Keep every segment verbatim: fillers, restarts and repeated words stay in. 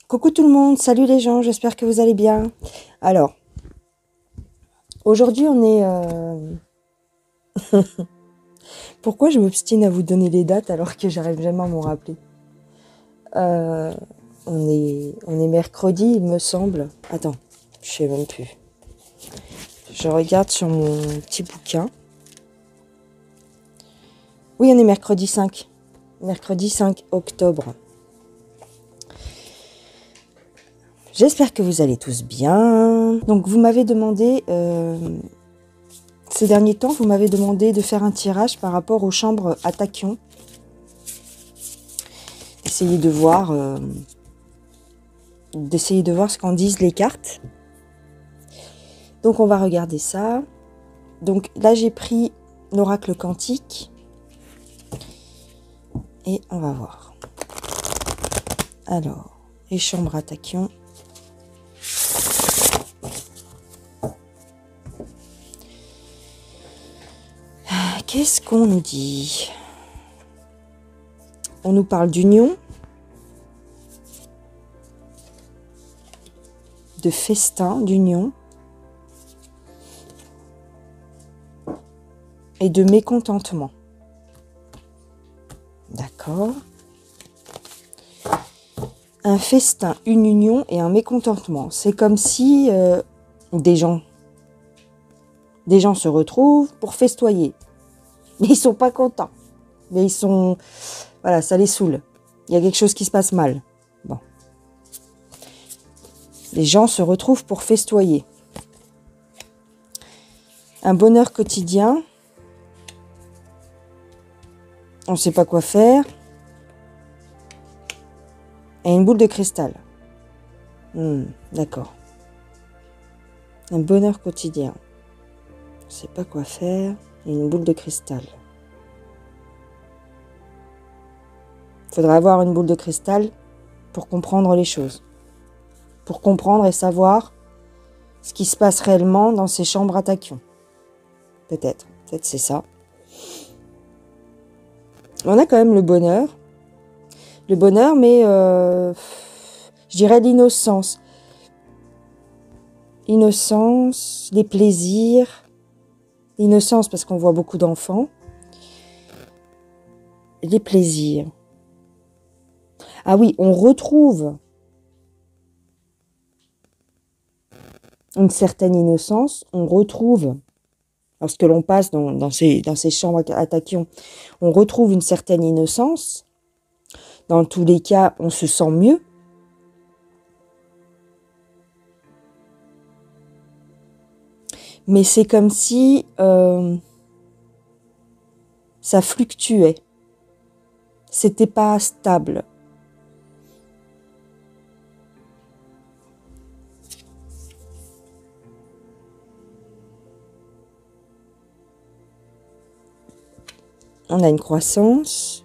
Coucou tout le monde, salut les gens, j'espère que vous allez bien. Alors, aujourd'hui on est... Euh... Pourquoi je m'obstine à vous donner les dates alors que j'arrive jamais à m'en rappeler euh... on, est... on est mercredi, il me semble. Attends, je sais même plus. Je regarde sur mon petit bouquin. Oui, on est mercredi cinq. Mercredi cinq octobre. J'espère que vous allez tous bien. Donc vous m'avez demandé, euh, ces derniers temps, vous m'avez demandé de faire un tirage par rapport aux chambres à tachyon. Essayez de voir, euh, d'essayer de voir ce qu'en disent les cartes. Donc on va regarder ça. Donc là j'ai pris l'oracle quantique. Et on va voir. Alors, les chambres à tachyon. Qu'est-ce qu'on nous dit? On nous parle d'union, de festin, d'union et de mécontentement. D'accord. Un festin, une union et un mécontentement. C'est comme si euh, des gens, des gens se retrouvent pour festoyer. Mais ils sont pas contents. Mais ils sont... Voilà, ça les saoule. Il y a quelque chose qui se passe mal. Bon. Les gens se retrouvent pour festoyer. Un bonheur quotidien. On ne sait pas quoi faire. Et une boule de cristal. Hmm, d'accord. Un bonheur quotidien. On ne sait pas quoi faire. Et une boule de cristal. Il faudra avoir une boule de cristal pour comprendre les choses. Pour comprendre et savoir ce qui se passe réellement dans ces chambres à tachyon. Peut-être. Peut-être c'est ça. On a quand même le bonheur. Le bonheur, mais euh, je dirais l'innocence. Innocence, les plaisirs. L'innocence parce qu'on voit beaucoup d'enfants. Les plaisirs. Ah oui, on retrouve une certaine innocence. On retrouve, lorsque l'on passe dans, dans, ces, dans ces chambres à tachyon, on retrouve une certaine innocence. Dans tous les cas, on se sent mieux. Mais c'est comme si euh, ça fluctuait. C'était pas stable. On a une croissance.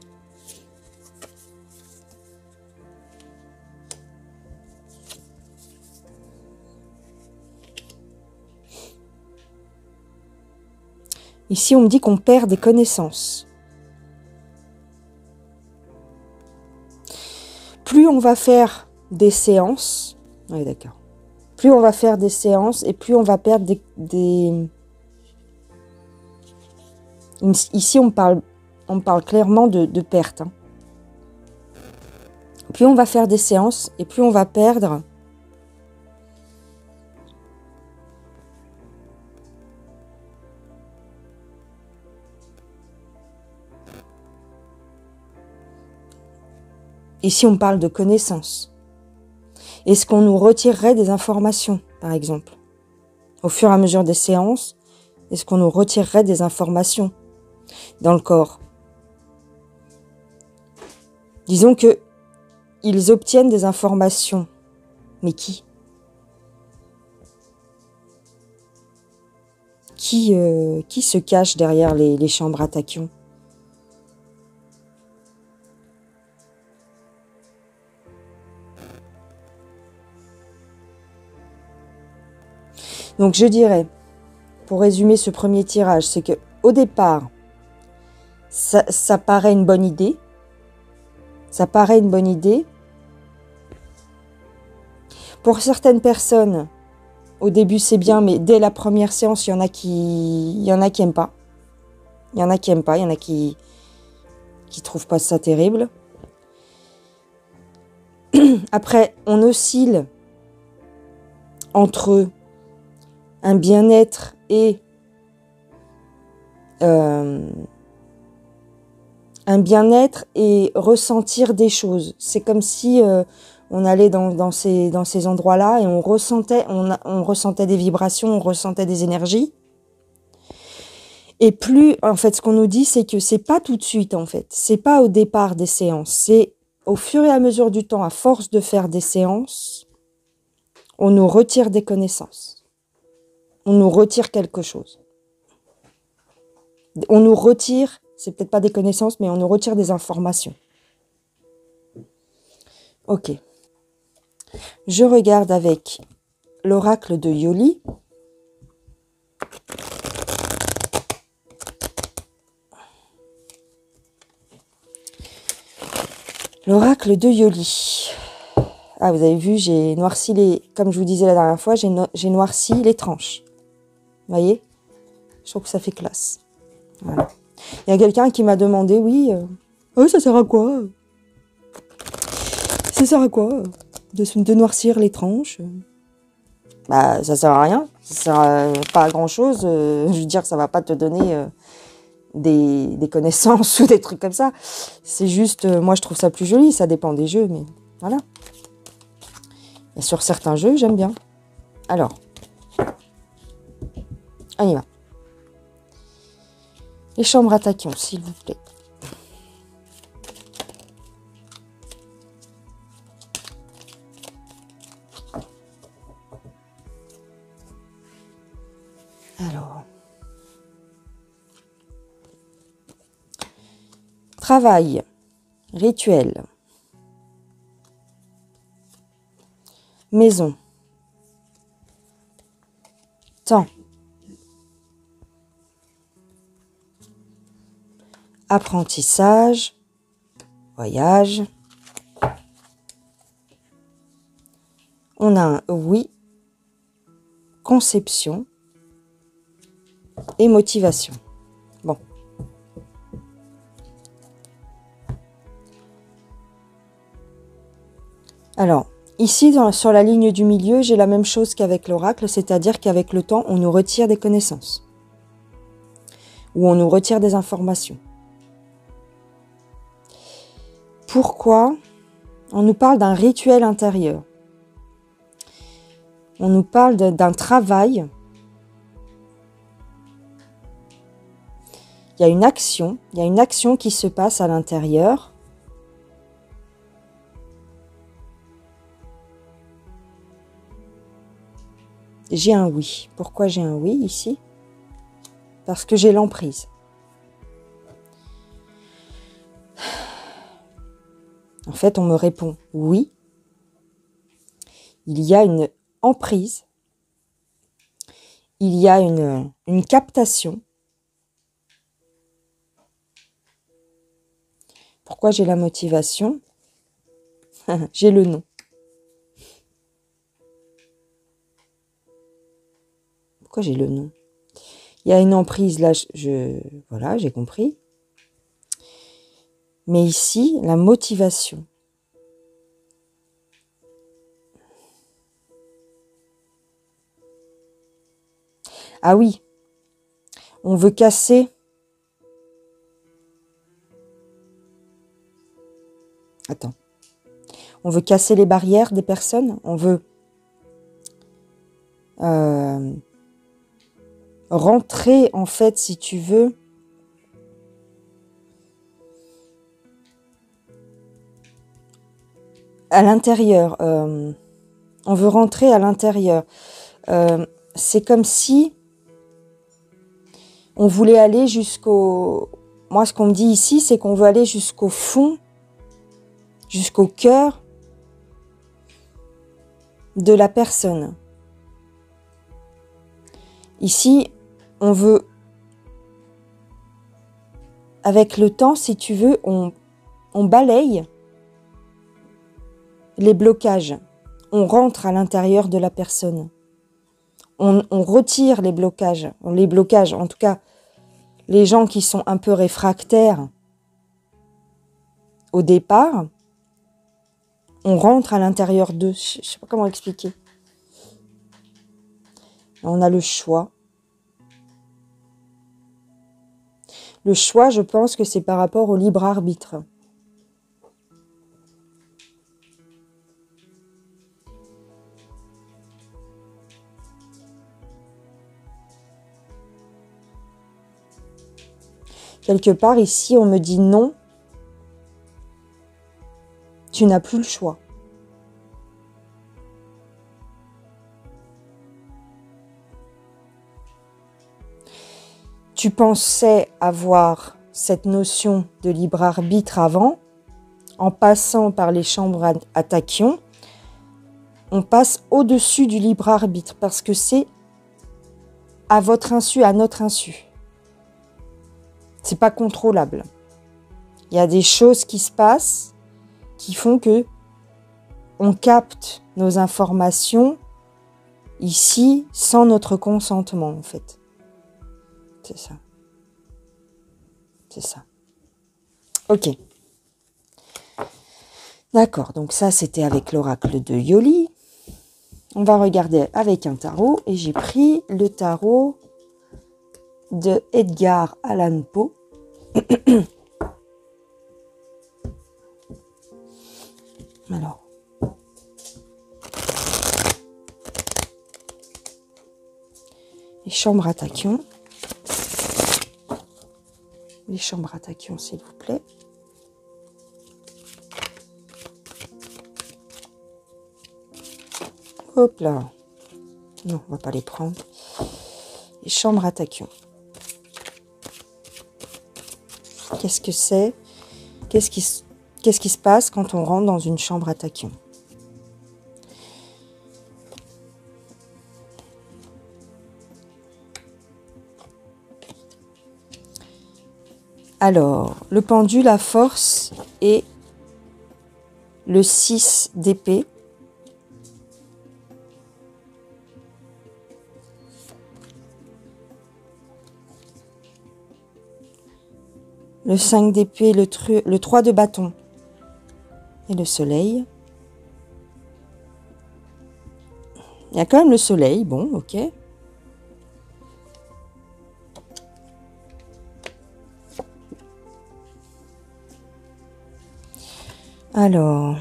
Ici, on me dit qu'on perd des connaissances. Plus on va faire des séances, oui d'accord, plus on va faire des séances et plus on va perdre des... des... Ici, on parle, on parle clairement de, de perte. Hein. Plus on va faire des séances et plus on va perdre ici, on parle de connaissances. Est-ce qu'on nous retirerait des informations, par exemple? Au fur et à mesure des séances, est-ce qu'on nous retirerait des informations dans le corps? Disons que ils obtiennent des informations. Mais qui? Qui, euh, qui se cache derrière les, les chambres à tachyon? Donc je dirais, pour résumer ce premier tirage, c'est que au départ, ça, ça paraît une bonne idée. Ça paraît une bonne idée. Pour certaines personnes, au début c'est bien, mais dès la première séance, il y en a qui, il y en a qui aiment pas. Il y en a qui aiment pas, il y en a qui, qui trouvent pas ça terrible. Après, on oscille entre un bien-être et euh, un bien-être et ressentir des choses. C'est comme si euh, on allait dans, dans ces, dans ces endroits-là et on ressentait, on, on ressentait des vibrations, on ressentait des énergies. Et plus, en fait, ce qu'on nous dit, c'est que c'est pas tout de suite, en fait. C'est pas au départ des séances. C'est au fur et à mesure du temps, à force de faire des séances, on nous retire des connaissances. On nous retire quelque chose. On nous retire, c'est peut-être pas des connaissances, mais on nous retire des informations. Ok. Je regarde avec l'oracle de Yoli. L'oracle de Yoli. Ah, vous avez vu, j'ai noirci les... Comme je vous disais la dernière fois, j'ai no... j'ai noirci les tranches. Vous voyez? Je trouve que ça fait classe. Voilà. Il y a quelqu'un qui m'a demandé, oui, euh, oh, ça sert à quoi? Ça sert à quoi de, de noircir les tranches? Bah, ça sert à rien. Ça sert à, pas à grand-chose. Euh, je veux dire, ça va pas te donner... Euh, Des, des connaissances ou des trucs comme ça. C'est juste, euh, moi je trouve ça plus joli, ça dépend des jeux, mais voilà. Et sur certains jeux, j'aime bien. Alors, on y va. Les chambres à tachyon, s'il vous plaît. Alors... Travail, rituel, maison, temps, apprentissage, voyage. On a un oui, conception et motivation. Bon. Alors, ici, dans, sur la ligne du milieu, j'ai la même chose qu'avec l'oracle, c'est-à-dire qu'avec le temps, on nous retire des connaissances. Ou on nous retire des informations. Pourquoi? On nous parle d'un rituel intérieur. On nous parle d'un travail. Il y a une action, il y a une action qui se passe à l'intérieur. J'ai un oui. Pourquoi j'ai un oui ici? Parce que j'ai l'emprise. En fait, on me répond oui. Il y a une emprise. Il y a une, une captation. Pourquoi j'ai la motivation? J'ai le nom. Pourquoi j'ai le nom? Il y a une emprise, là, je, je voilà, j'ai compris. Mais ici, la motivation. Ah oui, on veut casser. Attends. On veut casser les barrières des personnes. On veut euh, rentrer, en fait, si tu veux, à l'intérieur. Euh, on veut rentrer à l'intérieur. Euh, c'est comme si on voulait aller jusqu'au... Moi, ce qu'on me dit ici, c'est qu'on veut aller jusqu'au fond, jusqu'au cœur de la personne. Ici, on veut, avec le temps, si tu veux, on, on balaye les blocages. on rentre à l'intérieur de la personne. On, on retire les blocages. Les blocages, en tout cas, les gens qui sont un peu réfractaires au départ, on rentre à l'intérieur d'eux. Je ne sais pas comment expliquer. On a le choix. Le choix, je pense que c'est par rapport au libre arbitre. Quelque part, ici, on me dit non, tu n'as plus le choix. Tu pensais avoir cette notion de libre arbitre avant, en passant par les chambres à, à tachyon, on passe au-dessus du libre arbitre parce que c'est à votre insu, à notre insu. C'est pas contrôlable. Il y a des choses qui se passent qui font que on capte nos informations ici sans notre consentement en fait. C'est ça. C'est ça. Ok. D'accord, donc ça c'était avec l'oracle de Yoli. On va regarder avec un tarot et j'ai pris le tarot de Edgar Allan Poe. Alors. Les chambres à tachyon. Les chambres à tachyon, s'il vous plaît. Hop là. Non, on va pas les prendre. Les chambres à tachyon. Qu'est-ce que c'est? Qu'est-ce qui, qu'est-ce qui se passe quand on rentre dans une chambre à tachyon? Alors, le pendu, la force et le six d'épée. Le cinq d'épée, le, le trois de bâton et le soleil. Il y a quand même le soleil, bon, ok. Alors...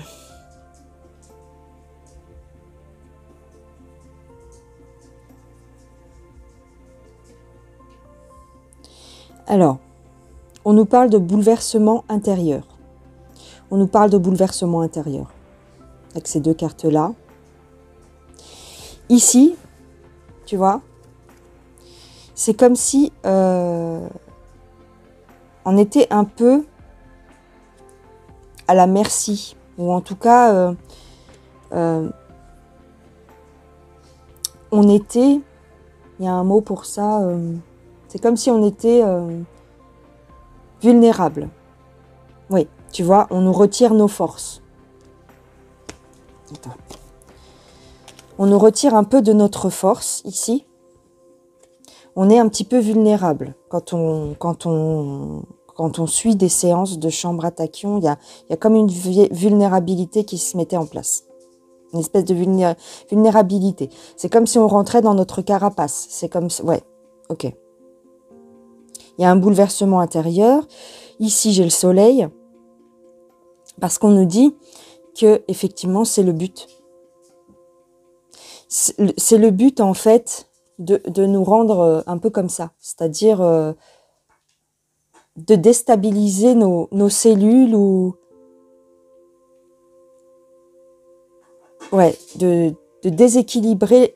Alors... On nous parle de bouleversement intérieur. On nous parle de bouleversement intérieur. Avec ces deux cartes-là. Ici, tu vois, c'est comme si euh, on était un peu à la merci. Ou en tout cas, euh, euh, on était, il y a un mot pour ça, euh, c'est comme si on était... Euh, vulnérable. Oui, tu vois, on nous retire nos forces. Attends. On nous retire un peu de notre force, ici. On est un petit peu vulnérable. Quand on, quand on, quand on suit des séances de chambre à tachyon, il y a, il y a comme une vulnérabilité qui se mettait en place. Une espèce de vulné vulnérabilité. C'est comme si on rentrait dans notre carapace. C'est comme... Ouais, ok. Il y a un bouleversement intérieur. Ici, j'ai le soleil. Parce qu'on nous dit que, effectivement, c'est le but. C'est le but, en fait, de, de nous rendre un peu comme ça. C'est-à-dire euh, de déstabiliser nos, nos cellules ou... Ouais, de, de déséquilibrer...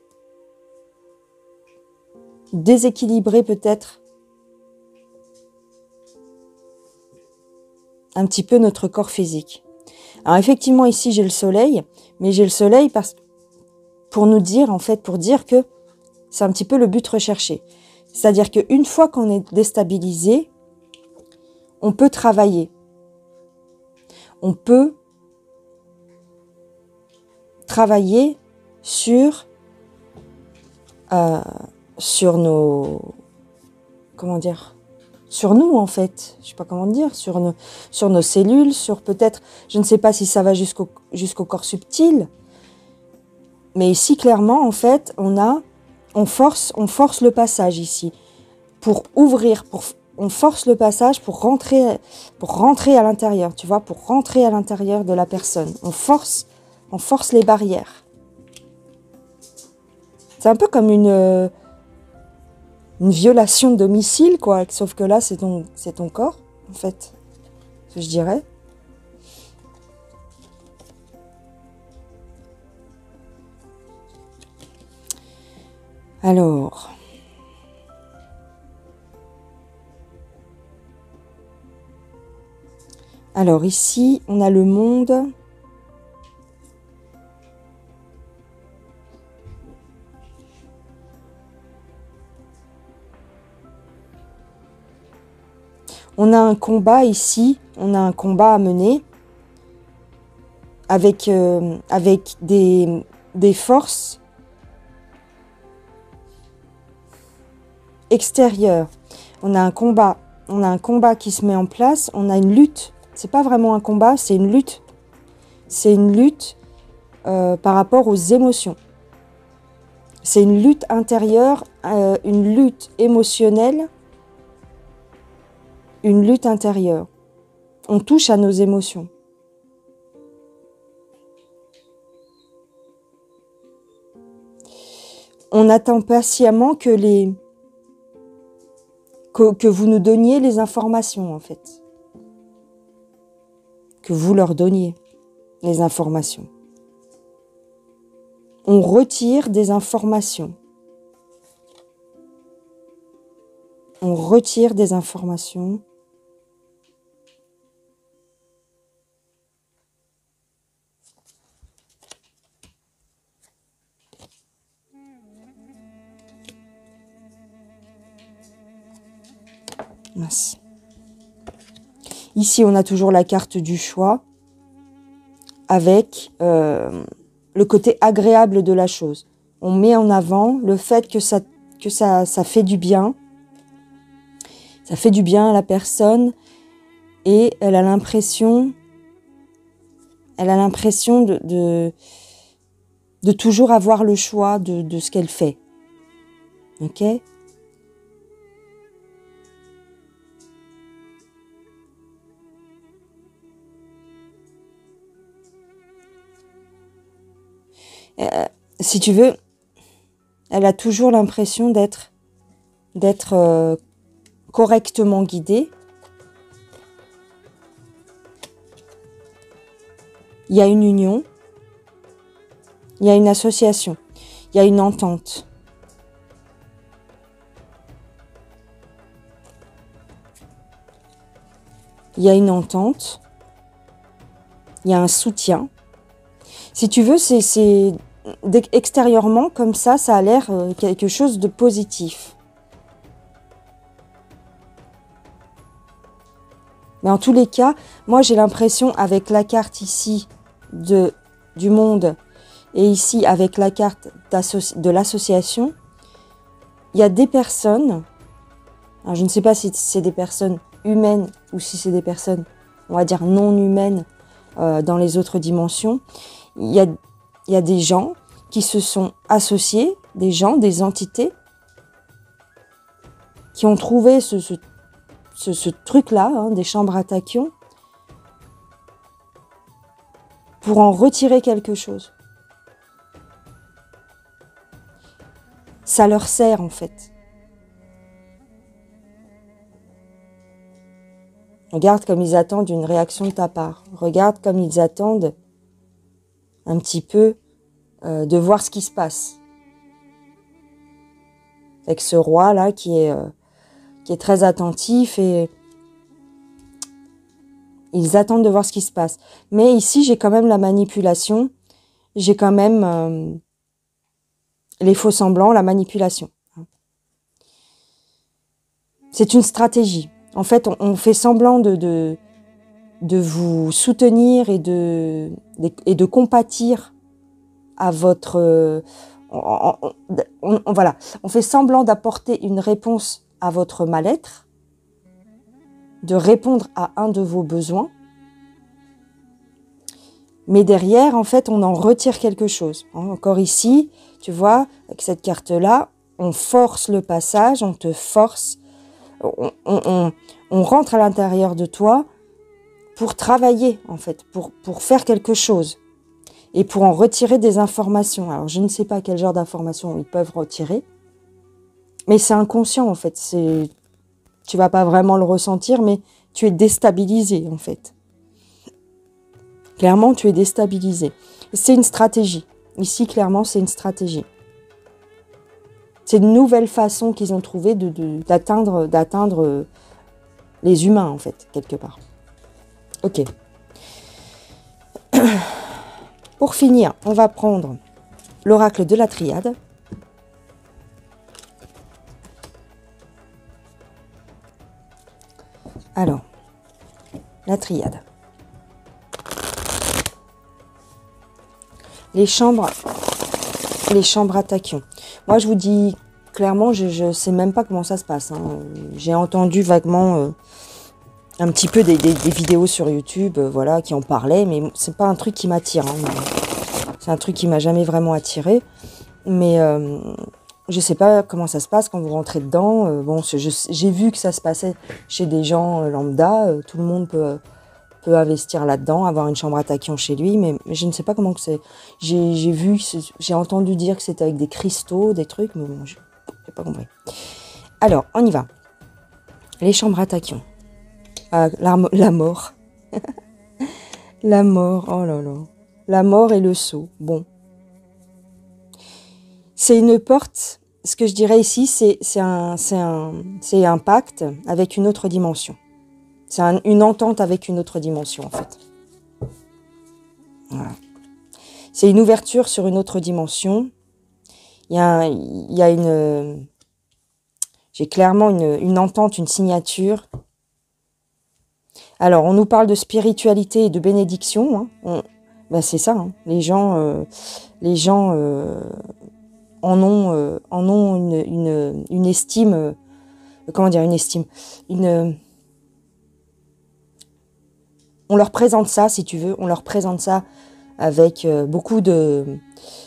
Déséquilibrer peut-être un petit peu notre corps physique. Alors effectivement, ici, j'ai le soleil, mais j'ai le soleil parce, pour nous dire, en fait, pour dire que c'est un petit peu le but recherché. C'est-à-dire qu'une fois qu'on est déstabilisé, on peut travailler. On peut travailler sur, euh, sur nos... Comment dire ? Sur nous, en fait. Je sais pas comment dire. Sur nos, sur nos cellules, sur peut-être... Je ne sais pas si ça va jusqu'au jusqu'au corps subtil. Mais ici, clairement, en fait, on a... On force, on force le passage ici. Pour ouvrir, pour... On force le passage pour rentrer, pour rentrer à l'intérieur, tu vois, pour rentrer à l'intérieur de la personne. On force, on force les barrières. C'est un peu comme une, une violation de domicile, quoi. Sauf que là, c'est ton, c'est ton corps, en fait, ce que je dirais. Alors... Alors ici, on a le monde. On a un combat ici, on a un combat à mener avec, euh, avec des, des forces extérieures. On a un combat, on a un combat qui se met en place, on a une lutte. C'est pas vraiment un combat, c'est une lutte. C'est une lutte euh, par rapport aux émotions. C'est une lutte intérieure, euh, une lutte émotionnelle, une lutte intérieure. On touche à nos émotions. On attend patiemment que les que, que vous nous donniez les informations, en fait. Que vous leur donniez les informations. On retire des informations. On retire des informations. Mince. Ici, on a toujours la carte du choix avec euh, le côté agréable de la chose. On met en avant le fait que ça, que ça, ça fait du bien. Ça fait du bien à la personne et elle a l'impression, elle a l'impression de, de, de toujours avoir le choix de, de ce qu'elle fait. Ok ? Euh, si tu veux, elle a toujours l'impression d'être d'être euh, correctement guidée. Il y a une union, il y a une association, il y a une entente. Il y a une entente, il y a un soutien. Si tu veux, c'est, c'est extérieurement, comme ça, ça a l'air euh, quelque chose de positif. Mais en tous les cas, moi j'ai l'impression, avec la carte ici de, du monde et ici avec la carte de l'association, il y a des personnes, alors je ne sais pas si c'est des personnes humaines ou si c'est des personnes, on va dire, non humaines euh, dans les autres dimensions. Il y a, il y a des gens qui se sont associés, des gens, des entités, qui ont trouvé ce, ce, ce, ce truc-là, hein, des chambres à tachyon, pour en retirer quelque chose. Ça leur sert, en fait. Regarde comme ils attendent une réaction de ta part. Regarde comme ils attendent un petit peu euh, de voir ce qui se passe. Avec ce roi-là qui est, euh, qui est très attentif et ils attendent de voir ce qui se passe. Mais ici, j'ai quand même la manipulation. J'ai quand même euh, les faux semblants, la manipulation. C'est une stratégie. En fait, on, on fait semblant de, de, de vous soutenir et de, de, et de compatir à votre... Euh, on, on, on, on, voilà, on fait semblant d'apporter une réponse à votre mal-être, de répondre à un de vos besoins, mais derrière, en fait, on en retire quelque chose. Encore ici, tu vois, avec cette carte-là, on force le passage, on te force, on, on, on, on rentre à l'intérieur de toi pour travailler, en fait, pour, pour faire quelque chose et pour en retirer des informations. Alors, je ne sais pas quel genre d'informations ils peuvent retirer, mais c'est inconscient, en fait. C'est, tu vas pas vraiment le ressentir, mais tu es déstabilisé, en fait. Clairement, tu es déstabilisé. C'est une stratégie. Ici, clairement, c'est une stratégie. C'est une nouvelle façon qu'ils ont trouvé de, de, d'atteindre, d'atteindre les humains, en fait, quelque part. Ok. Pour finir, on va prendre l'oracle de la triade. Alors, la triade. Les chambres, les chambres à tachyon. Moi, je vous dis clairement, je ne sais même pas comment ça se passe. Hein. J'ai entendu vaguement euh, un petit peu des, des, des vidéos sur YouTube, euh, voilà, qui en parlaient, mais c'est pas un truc qui m'attire. Hein. C'est un truc qui m'a jamais vraiment attiré. Mais euh, je sais pas comment ça se passe quand vous rentrez dedans. Euh, bon, j'ai vu que ça se passait chez des gens euh, lambda. Euh, tout le monde peut... Euh, peut investir là-dedans, avoir une chambre à tachyon chez lui, mais, mais je ne sais pas comment que c'est. J'ai vu, j'ai entendu dire que c'était avec des cristaux, des trucs, mais bon, je n'ai pas compris. Alors, on y va. Les chambres à tachyon. Ah, la, la mort. La mort, oh là là. La mort et le sceau. Bon. C'est une porte, ce que je dirais ici, c'est un, c'est un, c'est un pacte avec une autre dimension. C'est un, une entente avec une autre dimension, en fait. Voilà. C'est une ouverture sur une autre dimension. Il y a, il y a une... J'ai clairement une, une entente, une signature. Alors, on nous parle de spiritualité et de bénédiction. Hein. Ben c'est ça. Hein. Les gens, euh, les gens euh, en ont, euh, en ont une, une, une estime... Euh, comment dire, une estime une On leur présente ça, si tu veux, on leur présente ça avec euh, beaucoup de...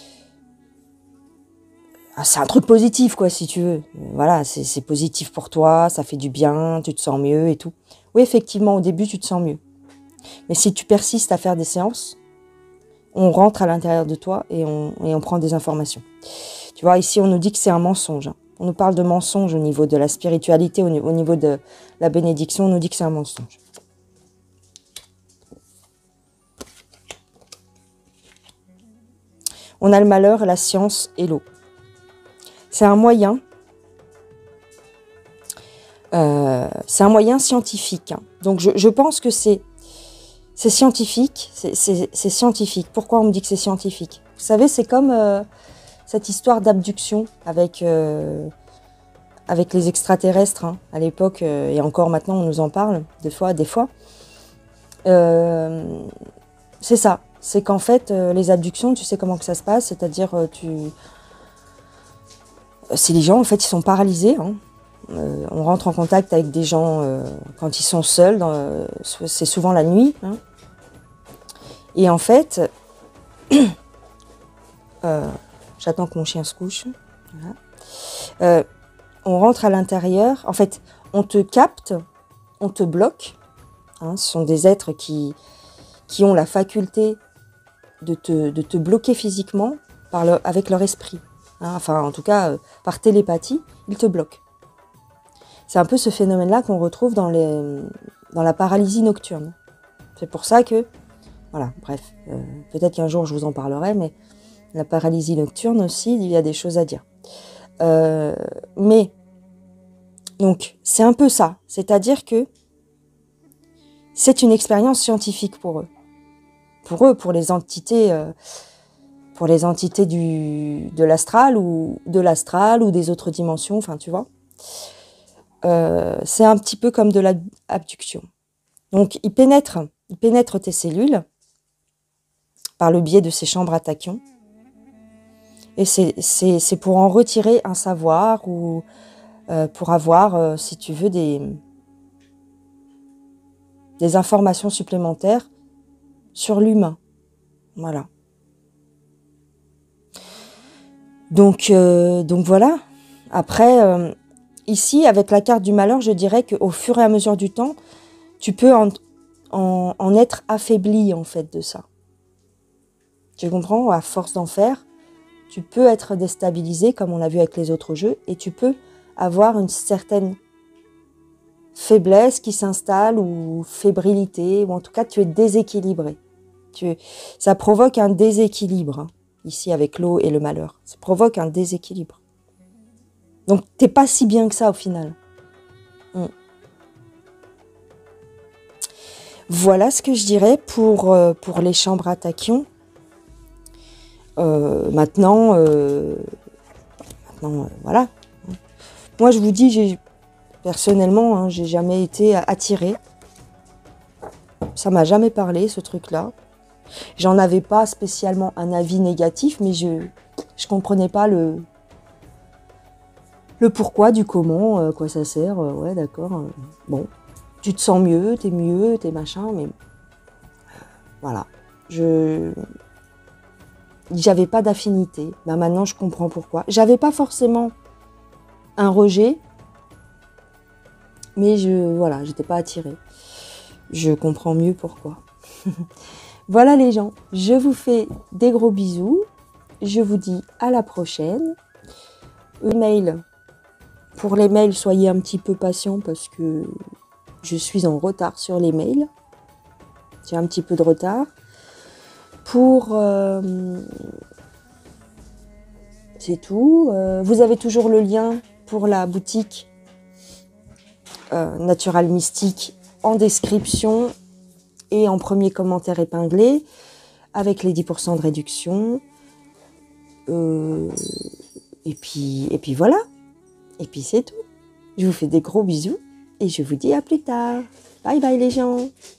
Ah, c'est un truc positif, quoi, si tu veux. Voilà, c'est positif pour toi, ça fait du bien, tu te sens mieux et tout. Oui, effectivement, au début, tu te sens mieux. Mais si tu persistes à faire des séances, on rentre à l'intérieur de toi et on, et on prend des informations. Tu vois, ici, on nous dit que c'est un mensonge. Hein. On nous parle de mensonge au niveau de la spiritualité, au, au niveau de la bénédiction, on nous dit que c'est un mensonge. On a le malheur, la science et l'eau. C'est un moyen, euh, c'est un moyen scientifique. Hein. Donc je, je pense que c'est c'est scientifique, c'est scientifique. Pourquoi on me dit que c'est scientifique? Vous savez, c'est comme euh, cette histoire d'abduction avec, euh, avec les extraterrestres. Hein. À l'époque, euh, et encore maintenant, on nous en parle, des fois, des fois. Euh, c'est ça. C'est qu'en fait, euh, les abductions, tu sais comment que ça se passe, c'est-à-dire, euh, tu... C'est les gens, en fait, ils sont paralysés. Hein. Euh, on rentre en contact avec des gens euh, quand ils sont seuls, euh, c'est souvent la nuit. Hein. Et en fait, euh, j'attends que mon chien se couche. Voilà. Euh, on rentre à l'intérieur, en fait, on te capte, on te bloque. Hein. Ce sont des êtres qui, qui ont la faculté de te, de te bloquer physiquement par le, avec leur esprit. Hein, enfin, en tout cas, euh, par télépathie, ils te bloquent. C'est un peu ce phénomène-là qu'on retrouve dans, les, dans la paralysie nocturne. C'est pour ça que, voilà, bref, euh, peut-être qu'un jour je vous en parlerai, mais la paralysie nocturne aussi, il y a des choses à dire. Euh, mais, donc, c'est un peu ça. C'est-à-dire que c'est une expérience scientifique pour eux. Pour eux, pour les entités, euh, pour les entités du, de l'astral ou de l'astral ou des autres dimensions, enfin, tu vois. Euh, c'est un petit peu comme de l'abduction. Donc, ils pénètrent, ils pénètrent tes cellules par le biais de ces chambres à tachyon. Et c'est pour en retirer un savoir ou euh, pour avoir, euh, si tu veux, des, des informations supplémentaires sur l'humain. Voilà. Donc, euh, donc voilà. Après, euh, ici, avec la carte du malheur, je dirais qu'au fur et à mesure du temps, tu peux en, en, en être affaibli, en fait, de ça. Tu comprends? À force d'en faire, tu peux être déstabilisé, comme on l'a vu avec les autres jeux, et tu peux avoir une certaine faiblesse qui s'installe, ou fébrilité, ou en tout cas, tu es déséquilibré. Tu, ça provoque un déséquilibre, hein, ici, avec l'eau et le malheur. Ça provoque un déséquilibre. Donc, t'es pas si bien que ça, au final. Mm. Voilà ce que je dirais pour, euh, pour les chambres à tachyon. Euh, maintenant, euh, maintenant euh, voilà. Moi, je vous dis, j'ai personnellement, hein, j'ai jamais été attirée. Ça m'a jamais parlé, ce truc-là. J'en avais pas spécialement un avis négatif, mais je je comprenais pas le le pourquoi du comment, euh, quoi ça sert. Euh, ouais, d'accord. Euh, bon, tu te sens mieux, t'es mieux, t'es machin, mais voilà. Je J'avais pas d'affinité. Ben maintenant, je comprends pourquoi. J'avais pas forcément un rejet, mais je, voilà, j'étais pas attirée. Je comprends mieux pourquoi. Voilà les gens, je vous fais des gros bisous. Je vous dis à la prochaine. Email. Pour les mails, soyez un petit peu patients parce que je suis en retard sur les mails. J'ai un petit peu de retard. Pour... Euh, c'est tout. Euh, vous avez toujours le lien pour la boutique euh, Natural Mystique en description et en premier commentaire épinglé avec les dix pour cent de réduction. Euh, et, puis, et puis voilà. Et puis c'est tout. Je vous fais des gros bisous et je vous dis à plus tard. Bye bye les gens.